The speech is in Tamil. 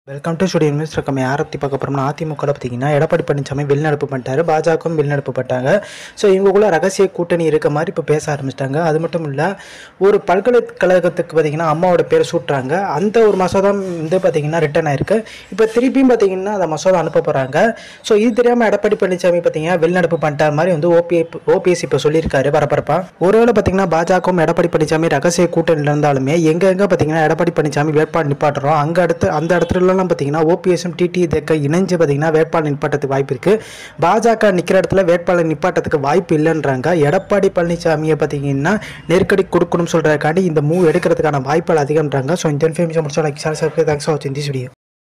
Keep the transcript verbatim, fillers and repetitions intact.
வெல்கம் டு ஸ்டுடியோ இன்வெஸ்டர் நம்ம யாரை பற்றி பார்க்க போகிறோம்னா அதிமுக பார்த்தீங்கன்னா எடப்பாடி பழனிசாமி வெளிநடப்பு பண்ணிட்டாரு, பாஜகவும் வெளிநடப்பு பண்ணிட்டாங்க. ஸோ இவங்களுக்குள்ள ரகசிய கூட்டணி இருக்க மாதிரி இப்போ பேச ஆரம்பிச்சிட்டாங்க. அது மட்டும் இல்லை, ஒரு பல்கலைக்கழகத்துக்கு பார்த்தீங்கன்னா அம்மாவோட பேரை சூட்டுறாங்க. அந்த ஒரு மசோதா வந்து பார்த்தீங்கன்னா ரிட்டர்ன் ஆயிருக்கு. இப்போ திருப்பியும் பார்த்தீங்கன்னா அந்த மசோதா அனுப்ப போகிறாங்க. ஸோ இது தெரியாமல் எடப்பாடி பழனிசாமி பார்த்தீங்கன்னா வெளிநடப்பு பண்ணிட்டார் மாதிரி வந்து ஓபிஐ ஓபிஎஸ் இப்போ சொல்லியிருக்காரு பரபரப்பா. ஒருவேளை பார்த்தீங்கன்னா பாஜகவும் எடப்பாடி பழனிசாமி ரகசிய கூட்டணியில் இருந்தாலுமே எங்கெங்க பார்த்தீங்கன்னா எடப்பாடி பழனிசாமி வேட்பாளர் நிப்பாட்டுறோம் அங்கே அடுத்து அந்த இடத்துல பார்த்தீங்கன்னா ஓபிஎஸும் டிடி தேக்க இணைஞ்சு பார்த்தீங்கன்னா வேட்பாளர் நிப்பாட்டத்துக்கு வாய்ப்பு இருக்கு. பாஜக நிற்கிற இடத்துல வேட்பாளர் நிப்பாட்டத்துக்கு வாய்ப்பு இல்லைன்றாங்க. எடப்பாடி பழனிசாமியை பார்த்தீங்கன்னா நெருக்கடி கொடுக்கணும்னு சொல்றதுக்காண்டி இந்த மூவ் எடுக்கிறதுக்கான வாய்ப்புகள் அதிகம்ன்றாங்க. ஸோ இந்த இன்ஃபர்மேஷன் முடிச்சா like share subscribe. Thanks for வாட்சிங் திஸ் வீடியோ.